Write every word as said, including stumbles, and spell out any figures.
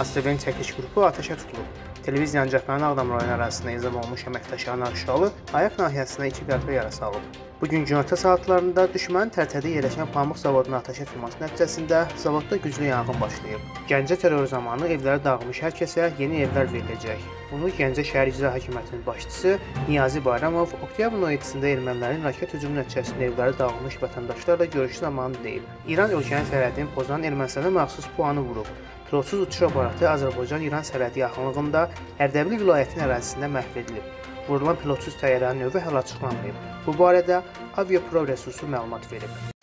TV'nin çəkiş qrupu atəşə tutulub. Televiziyanın cəbhənin Ağdam rayonu ərazisində nizam olmuş əməkdaşı Anar Şalı ayaq nahiyəsində iki qəlpə yarası alıb. Bugün günorta saatlarında düşmənin tərtədə yerləşən pamıq zavoduna atəşə tutulması nəticəsində zavodda güclü yanğın başlayıb. Gəncə terror zamanı evləri dağılmış hər kəsə yeni evlər veriləcək. Bunu Gəncə şəhər icra hakimiyyətinin başçısı Niyazi Bayramov oktyabrın on yeddisində ermənilərin raket hücumu nəticəsində evləri dağılmış vətəndaşlarla görüşü zamanı deyib. İran ölkənin sərhədini pozan Ermənistana məxsus puanı vurub. Pilotsuz uçuş aparatı Azərbaycan-İran sərhədi yaxınlığında Ərdəbil vilayətinin ərazisində məhv edilib. Vurulan pilotsuz təyyarənin növü hələ açıqlanmayıb. Bu barədə Aviapro Resursu məlumat verib.